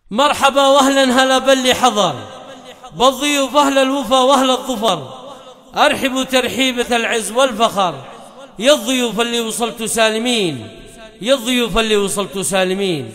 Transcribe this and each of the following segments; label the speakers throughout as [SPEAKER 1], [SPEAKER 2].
[SPEAKER 1] مرحبا واهلا هلا باللي حضر، بالضيوف اهل الوفا واهل الظفر، ارحبوا ترحيبة العز والفخر. يا الضيوف اللي وصلتوا سالمين، يا الضيوف اللي وصلتوا سالمين.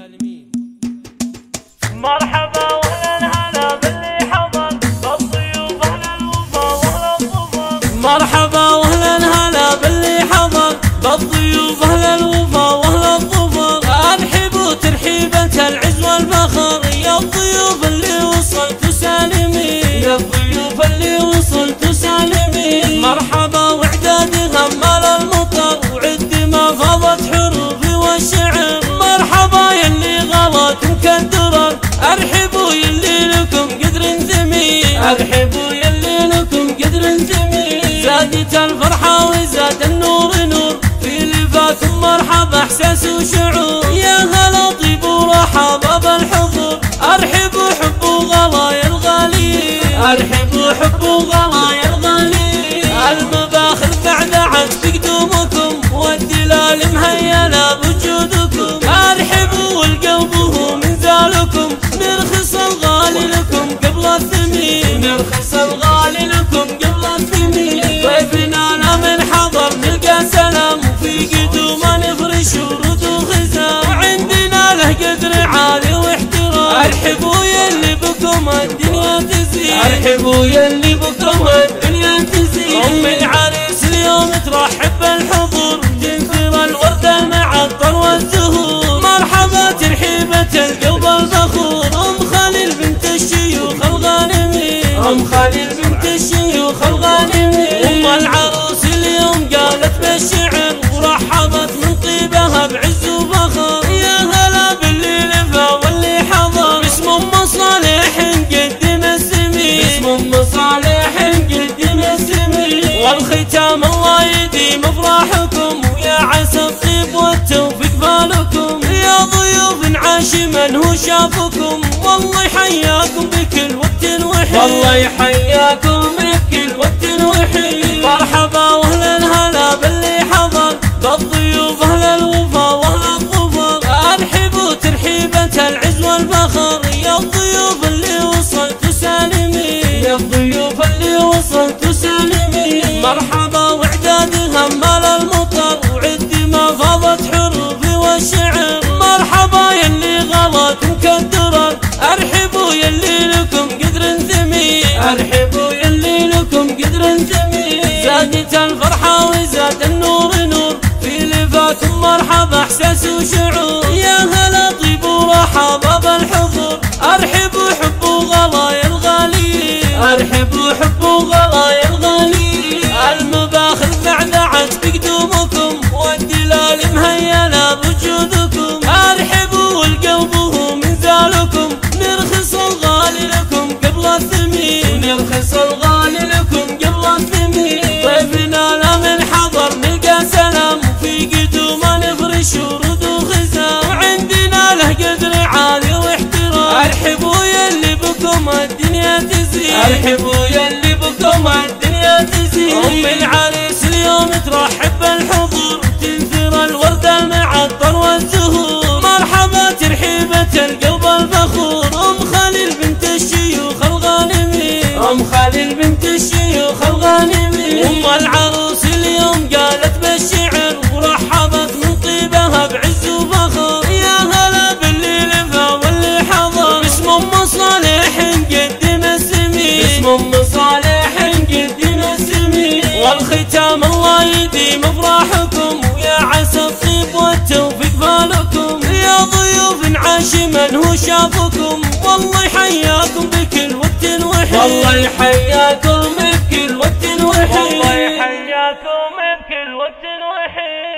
[SPEAKER 2] مرحبا واهلا هلا باللي حضر، بالضيوف اهل الوفا واهل الظفر.
[SPEAKER 1] مرحبا واهلا هلا باللي حضر، بالضيوف اهل الوفا واهل الظفر، ارحبوا ترحيبة العز والفخر. يا الضيوف اللي وصلتوا سالمين، يا الضيوف اللي وصلتوا سالمين. مرحبا وعدادي غمال المطر، وعد ما فاضت حروفي والشعر. مرحبا يلي غلط مكدرر، ارحبوا يلي لكم قدر ثمين، ارحبوا يلي لكم قدر ثمين. زادت الفرحة وزاد النور نور، في لفاكم مرحبا احساس وشعور. يا هلا طيب ورحبا بالحضور، ارحبوا حبوا غلايا الغاليين، ارحبوا حبوا غلايا الغاليين. المباخر بعد عد بقدومكم، والدلال مهيلة بوجودكم. ارحبوا والقلب هو منزالكم، نرخص الغالي لكم قبل الثمين، نرخص الغالي لكم قبل الثمين. ضيفنا من حضر نلقى سلام، وفي قدومه نفرش ورود وخزام، وعندنا له قدر عالي واحترام. ارحبوا يلي بكم الدنيا تزين، ارحبوا يلي بكم الدنيا تزين. ام العريس اليوم ترحب بالحضور، تنثر الورد المعطر والزهور. مرحبا ترحيبة القلب الفخور، ام خليل بنت الشيوخ الغانمين، ام خليل بنت الشيوخ الغانمين. ام العروس اليوم قالت بالشعر، ورحبت من طيبها بعز وفخر. يا هلا باللي لفا واللي حضر، باسم ام صالح نقدم السمين، باسم ام صالح نقدم السمين. والختام الله يديم افراحكم، ويا عسى الطيب والتوفيق بالكم. يا ضيوف عاش من هو شافكم، والله يحياكم بكل وقت وحين، والله يحياكم بكل وقت وحين. مرحبا واهلا هلا باللي حضر، بالضيوف اهل الوفا واهل الظفر، ارحبوا ترحيبة العز والفخر. يا الضيوف اللي وصلتوا سالمين، يا الضيوف اللي وصلتوا سالمين. مرحبا وعدادي غمال المطر، وعد ما فاضت حروفي والشعر. مرحبا يلي غلط مكدرر، ارحبوا يلي لكم قدر ثمين، ارحبوا يلي لكم قدر ثمين. زادت الفرحة وزاد النور نور، في لفاكم مرحبا احساس وشعور. يا هلا طيب ورحبا بالحضور، ارحبوا حبوا غلايا الغاليين، ارحبوا حبوا غلايا الغاليين. المباخر بعد عد بقدومكم، والدلال مهيلة بوجودكم. ارحبوا والقلب هو منزالكم، نرخص الغالي لكم قبل الثمين، نرخص الغالي لكم قبل الثمين. ضيفنا من حضر نلقى سلام، وفي قدومه نفرش ورود وخزام، وعندنا له قدر عالي واحترام. ارحبوا يلي بكم الدنيا تزين، ارحبوا يلي بكم الدنيا تزين. ام العريس اليوم ترحب بالحضور، تنثر الورد المعطر والزهور. مرحبا ترحيبة القلب الفخور، ام خليل بنت الشيوخ الغانمين، ام خليل بنت الشيوخ الغانمين. ام العروس اليوم قالت بالشعر، ورحبت من طيبها بعز وفخر. يا هلا باللي لفا واللي حضر، باسم ام صالح نقدم السمين، باسم ام صالح نقدم السمين. والختام الله يديم افراحكم، ويا عسى الطيب والتوفيق بالكم. يا ضيوف عاش من هو شافكم، والله يحياكم بكل وقت وحين، والله يحياكم بكل وقت وحين،
[SPEAKER 2] والله يحياكم بكل وقت وحين.